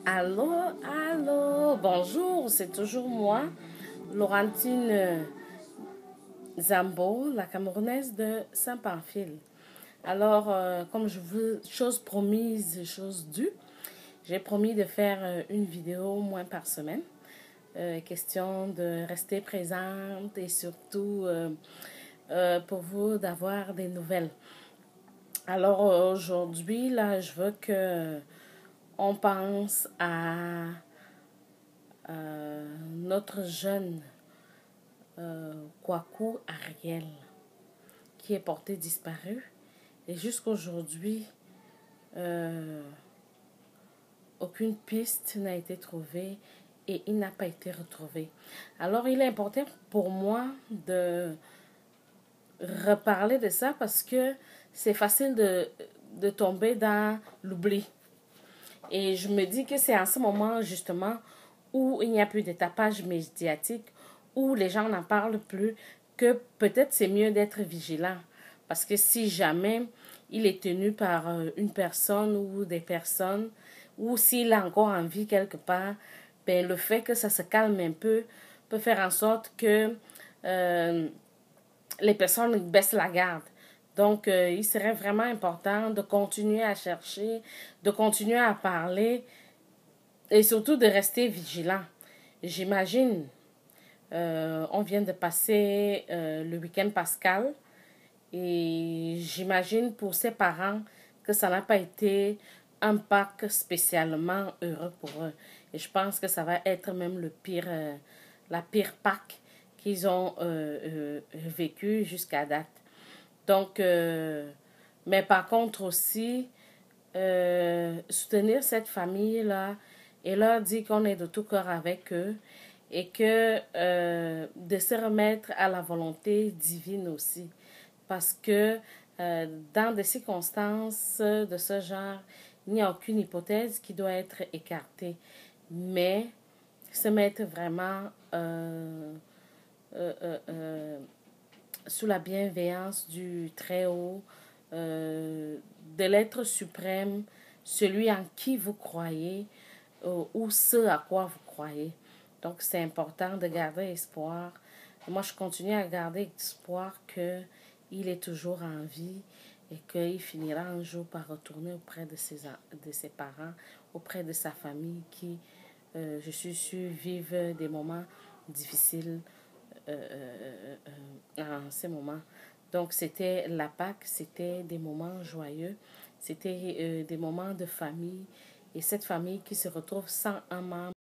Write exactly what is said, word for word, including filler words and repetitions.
Allô, allô, bonjour, c'est toujours moi, Laurentine euh, Zambo, la Camerounaise de Saint-Pamphile. Alors, euh, comme je veux, chose promise, chose due, j'ai promis de faire euh, une vidéo moins par semaine. Euh, question de rester présente et surtout euh, euh, pour vous d'avoir des nouvelles. Alors euh, aujourd'hui, là, je veux que on pense à euh, notre jeune euh, Kwaku Ariel, qui est porté disparu. Et jusqu'aujourd'hui, euh, aucune piste n'a été trouvée et il n'a pas été retrouvé. Alors, il est important pour moi de reparler de ça parce que c'est facile de, de tomber dans l'oubli. Et je me dis que c'est en ce moment, justement, où il n'y a plus de tapage médiatique, où les gens n'en parlent plus, que peut-être c'est mieux d'être vigilant. Parce que si jamais il est tenu par une personne ou des personnes, ou s'il a encore en vie quelque part, ben, le fait que ça se calme un peu peut faire en sorte que euh, les personnes baissent la garde. Donc, euh, il serait vraiment important de continuer à chercher, de continuer à parler et surtout de rester vigilant. J'imagine, euh, on vient de passer euh, le week-end pascal et j'imagine pour ses parents que ça n'a pas été un Pâques spécialement heureux pour eux. Et je pense que ça va être même le pire, euh, la pire Pâques qu'ils ont euh, euh, vécu jusqu'à date. Donc, euh, mais par contre aussi, euh, soutenir cette famille-là et leur dire qu'on est de tout cœur avec eux et que euh, de se remettre à la volonté divine aussi. Parce que euh, dans des circonstances de ce genre, il n'y a aucune hypothèse qui doit être écartée. Mais se mettre vraiment euh, euh, euh, euh, sous la bienveillance du Très-Haut, euh, de l'être suprême, celui en qui vous croyez euh, ou ce à quoi vous croyez. Donc, c'est important de garder espoir. Et moi, je continue à garder espoir qu'il est toujours en vie et qu'il finira un jour par retourner auprès de ses, de ses parents, auprès de sa famille qui, euh, je suis sûre, vivent des moments difficiles euh, euh, euh, en ces moments. Donc, c'était la Pâque, c'était des moments joyeux, c'était euh, des moments de famille. Et cette famille qui se retrouve sans un membre